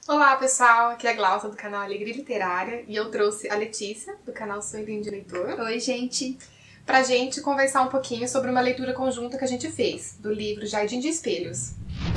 Olá pessoal, aqui é a Glaucia do canal Alegria Literária e eu trouxe a Letícia do canal Sonho de Leitor. Oi gente! Pra gente conversar um pouquinho sobre uma leitura conjunta que a gente fez, do livro Jardim de Espelhos.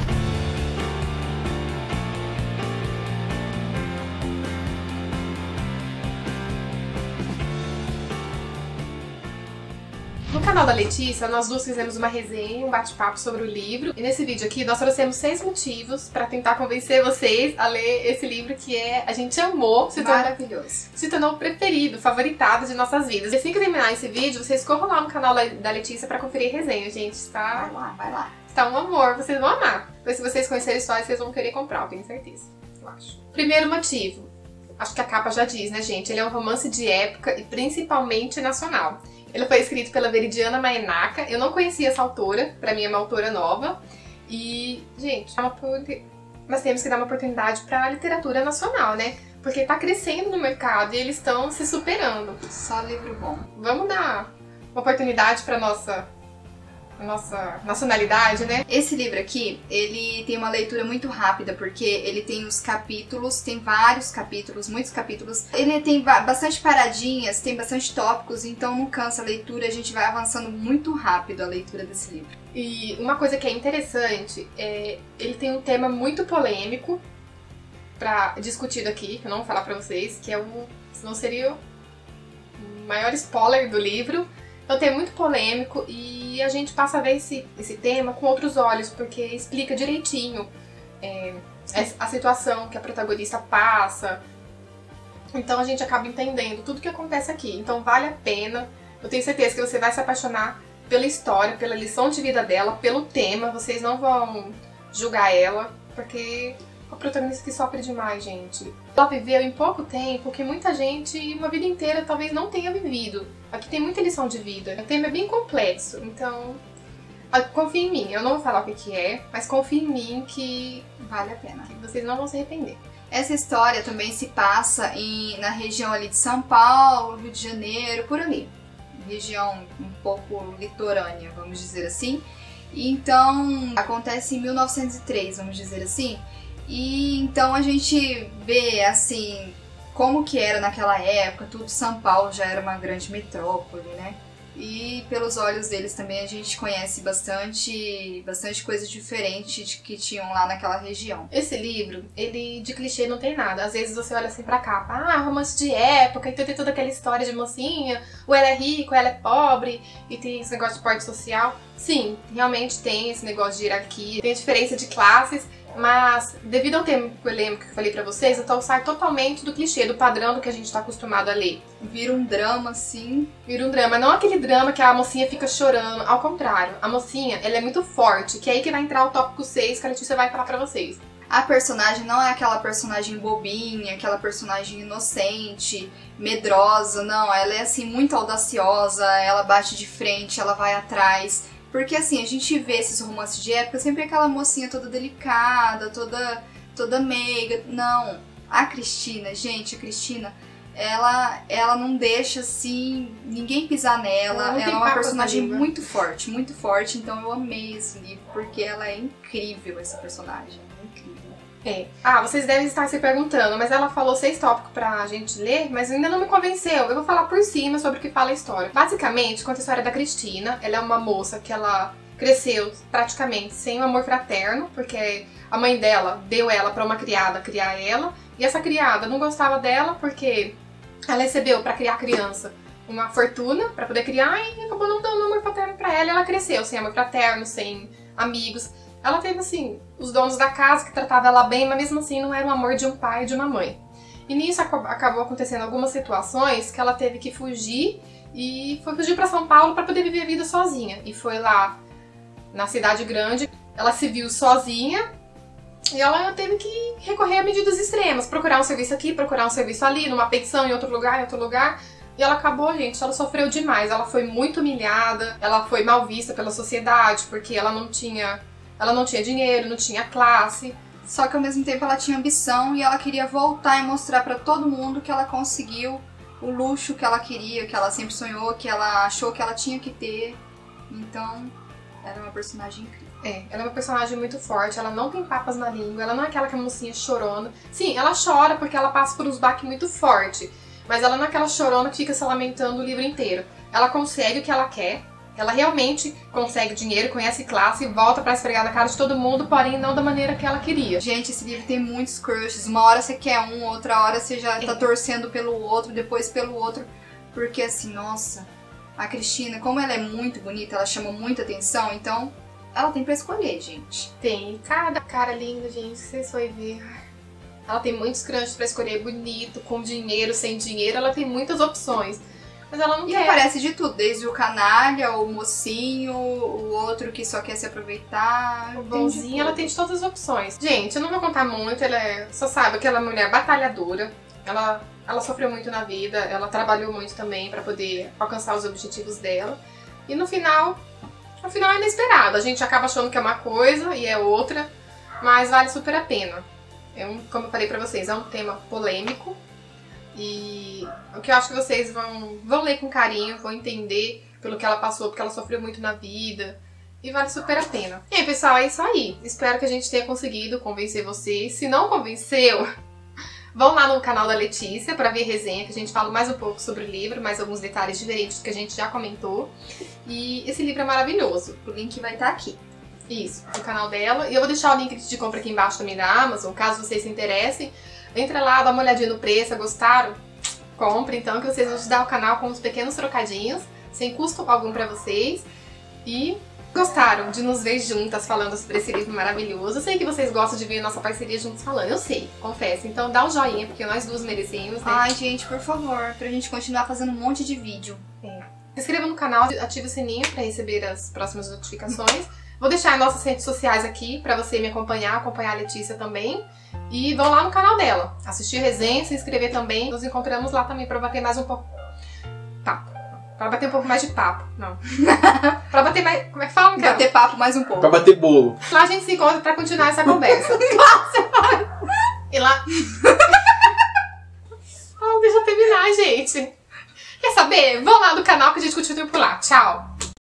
No canal da Letícia, nós duas fizemos uma resenha, um bate-papo sobre o livro. E nesse vídeo aqui, nós trouxemos 6 motivos pra tentar convencer vocês a ler esse livro que a gente amou. Maravilhoso. Se tornou o preferido, favoritado de nossas vidas. E assim que terminar esse vídeo, vocês corram lá no canal da Letícia pra conferir a resenha, gente. Tá? Vai lá. Está um amor, vocês vão amar. Mas se vocês conhecerem a história, vocês vão querer comprar, eu tenho certeza. Eu acho. Primeiro motivo. Acho que a capa já diz, né, gente? Ele é um romance de época e principalmente nacional. Ele foi escrito pela Veridiana Maenaka. Eu não conhecia essa autora, pra mim é uma autora nova. E, gente, nós temos que dar uma oportunidade pra literatura nacional, né? Porque tá crescendo no mercado e eles estão se superando. Só livro bom. Vamos dar uma oportunidade pra nossa nacionalidade, né? Esse livro aqui, ele tem uma leitura muito rápida, porque ele tem os capítulos, tem vários capítulos, muitos capítulos. Ele tem bastante paradinhas, tem bastante tópicos, então não cansa a leitura, a gente vai avançando muito rápido a leitura desse livro. E uma coisa que é interessante, ele tem um tema muito polêmico discutido aqui, que eu não vou falar pra vocês, que senão seria o maior spoiler do livro. Então tem muito polêmico e a gente passa a ver esse tema com outros olhos, porque explica direitinho a situação que a protagonista passa. Então a gente acaba entendendo tudo que acontece aqui. Então vale a pena. Eu tenho certeza que você vai se apaixonar pela história, pela lição de vida dela, pelo tema. Vocês não vão julgar ela, porque a protagonista que sofre demais, gente. Ela viveu em pouco tempo que muita gente, uma vida inteira, talvez não tenha vivido. Aqui tem muita lição de vida. O tema é bem complexo, então confia em mim. Eu não vou falar o que é, mas confia em mim que vale a pena. Que vocês não vão se arrepender. Essa história também se passa na região ali de São Paulo, Rio de Janeiro, por ali. Região um pouco litorânea, vamos dizer assim. E então, acontece em 1903, vamos dizer assim. E então a gente vê, assim, como que era naquela época, tudo São Paulo já era uma grande metrópole, né? E pelos olhos deles também a gente conhece bastante coisas diferentes que tinham lá naquela região. Esse livro, ele de clichê não tem nada. Às vezes você olha assim pra capa, romance de época, então tem toda aquela história de mocinha, ou ela é rica, ou ela é pobre, e tem esse negócio de porte social. Sim, realmente tem esse negócio de hierarquia, tem a diferença de classes, mas devido ao tema polêmico que eu falei pra vocês, então sai totalmente do clichê, do padrão do que a gente tá acostumado a ler. Vira um drama, sim. Vira um drama, não aquele drama que a mocinha fica chorando, ao contrário. A mocinha, ela é muito forte, que é aí que vai entrar o tópico 6 que a Letícia vai falar pra vocês. A personagem não é aquela personagem bobinha, aquela personagem inocente, medrosa, não. Ela é assim muito audaciosa, ela bate de frente, ela vai atrás. Porque assim, a gente vê esses romances de época, sempre aquela mocinha toda delicada, toda meiga. Não, a Cristina, gente, ela não deixa assim, ninguém pisar nela. Ela é uma personagem muito forte, então eu amei esse livro, porque ela é incrível, essa personagem, é incrível. Vocês devem estar se perguntando, mas ela falou 6 tópicos pra gente ler, mas ainda não me convenceu. Eu vou falar por cima sobre o que fala a história. Basicamente, conta a história da Cristina. Ela é uma moça que ela cresceu praticamente sem um amor fraterno, porque a mãe dela deu ela pra uma criada criar ela, e essa criada não gostava dela porque ela recebeu pra criar a criança uma fortuna pra poder criar e acabou não dando amor fraterno pra ela, e ela cresceu sem amor fraterno, sem amigos. Ela teve, assim, os donos da casa que tratavam ela bem, mas mesmo assim não era o amor de um pai e de uma mãe. E nisso acabou acontecendo algumas situações que ela teve que fugir, e foi fugir pra São Paulo pra poder viver a vida sozinha. E foi lá na cidade grande, ela se viu sozinha, e ela teve que recorrer a medidas extremas, procurar um serviço aqui, procurar um serviço ali, numa pensão, em outro lugar. E ela acabou, gente, ela sofreu demais. Ela foi muito humilhada, ela foi mal vista pela sociedade, porque ela não tinha dinheiro, não tinha classe. Só que ao mesmo tempo ela tinha ambição e ela queria voltar e mostrar pra todo mundo que ela conseguiu o luxo que ela queria, que ela sempre sonhou, que ela achou que ela tinha que ter. Então, era uma personagem incrível. Ela é uma personagem muito forte, ela não tem papas na língua, ela não é aquela que é mocinha chorona. Sim, ela chora porque ela passa por uns baques muito fortes, mas ela não é aquela chorona que fica se lamentando o livro inteiro. Ela consegue o que ela quer, ela realmente consegue dinheiro, conhece classe, volta pra esfregar na cara de todo mundo, porém não da maneira que ela queria. Gente, esse livro tem muitos crushes. Uma hora você quer um, outra hora você já tá torcendo pelo outro, depois pelo outro. Porque assim, nossa, a Cristina, como ela é muito bonita, ela chama muita atenção, então ela tem pra escolher, gente. Tem cada cara linda, gente, vocês vão ver. Ela tem muitos crushes pra escolher, bonito, com dinheiro, sem dinheiro, ela tem muitas opções. Mas ela não quer. E aparece de tudo, desde o canalha, o mocinho, o outro que só quer se aproveitar. O bonzinho, ela tem de todas as opções. Gente, eu não vou contar muito, ela é, só sabe, aquela mulher batalhadora. Ela sofreu muito na vida, ela trabalhou muito também pra poder alcançar os objetivos dela. E no final é inesperado. A gente acaba achando que é uma coisa e é outra, mas vale super a pena. Como eu falei pra vocês, é um tema polêmico. E o que eu acho que vocês vão ler com carinho, vão entender pelo que ela passou, porque ela sofreu muito na vida. E vale super a pena. E aí, pessoal, é isso aí. Espero que a gente tenha conseguido convencer vocês. Se não convenceu, vão lá no canal da Letícia pra ver resenha, que a gente fala mais um pouco sobre o livro, mais alguns detalhes diferentes que a gente já comentou. E esse livro é maravilhoso. O link vai estar aqui. Isso, no canal dela. E eu vou deixar o link de compra aqui embaixo também da Amazon, caso vocês se interessem. Entra lá, dá uma olhadinha no preço, gostaram? Compre então, que vocês vão ajudar o canal com uns pequenos trocadinhos, sem custo algum pra vocês. E gostaram de nos ver juntas falando sobre esse livro maravilhoso. Eu sei que vocês gostam de ver nossa parceria juntos falando, eu sei, confesso. Então dá um joinha, porque nós duas merecemos, né? Ai, gente, por favor, pra gente continuar fazendo um monte de vídeo. Se inscreva no canal, ative o sininho pra receber as próximas notificações. Vou deixar as nossas redes sociais aqui pra você me acompanhar a Letícia também. E vão lá no canal dela, assistir resenha, se inscrever também. Nos encontramos lá também pra bater mais um pouco papo. Pra bater um pouco mais de papo, não. Pra bater mais... Como é que fala, cara? Bater papo mais um pouco. Pra bater bolo. Lá a gente se encontra pra continuar essa conversa. E lá... Oh, deixa eu terminar, gente. Quer saber? Vão lá no canal que a gente continua por lá. Tchau!